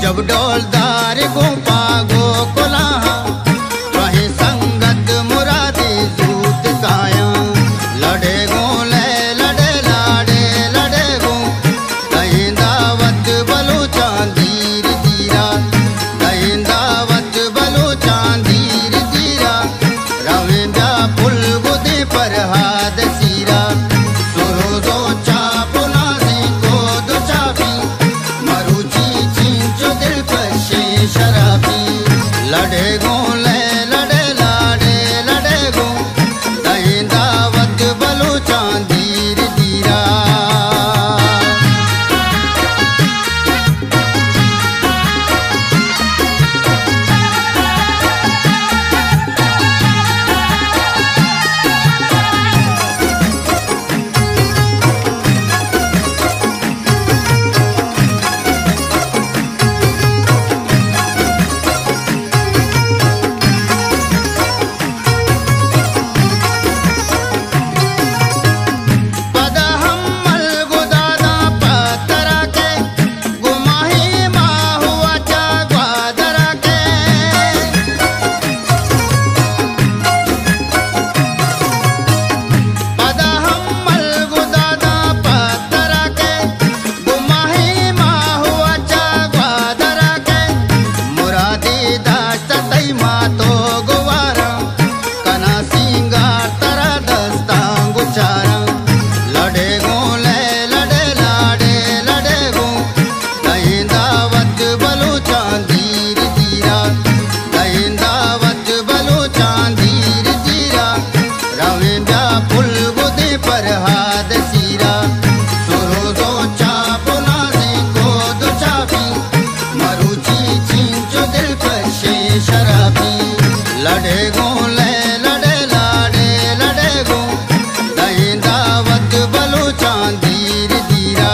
जब डोलदार गोपा गोकुला वही संगत मुरादी जूत काया लड़े गो ले लड़े लाड़े लड़े गो कहीं दावत बलू चांदीर जीरा कहीं दावत बलू चांदीर जीरा रविंद्रा पुल गुदे पर हाथ सीरा सुरो दो चापो नाजी को दो चापी मरुची चिंचो दिल कशे शराबी लड़े गो ले लड़े लाड़े लड़े गो कहीं दावत बलू चांदीर जीरा लड़े गो ले लड़े लाड़े लड़े गो कहीं दावत बलू चांदीर जीरा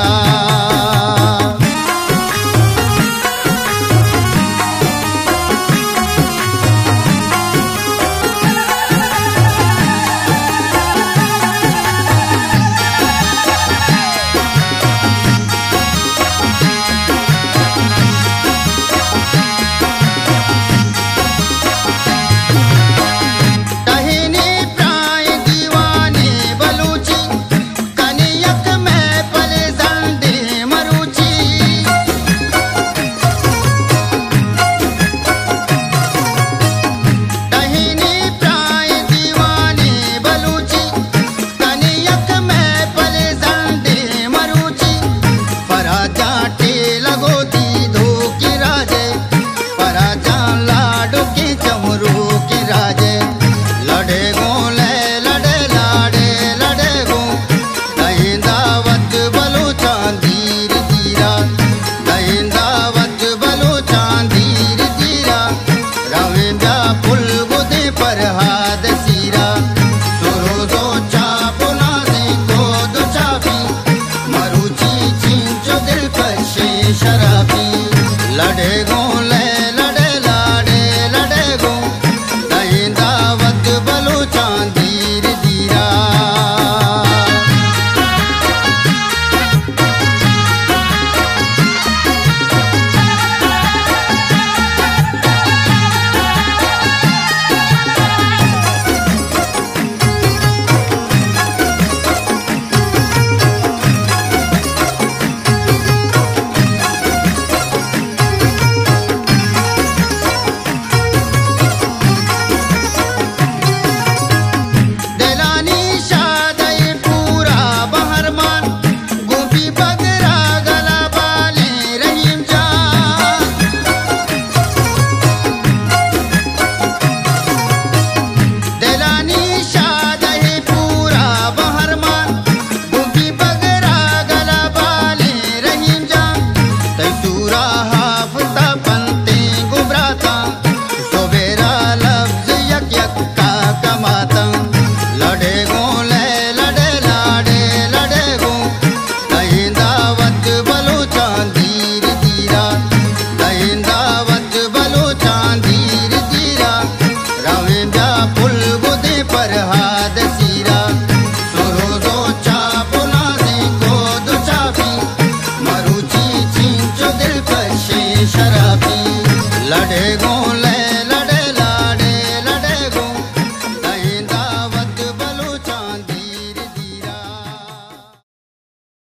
शराबी लड़े गो ले लड़े लाड़े लड़े गो कहीं दावत बलू चांदीर जीरा शराब लड़े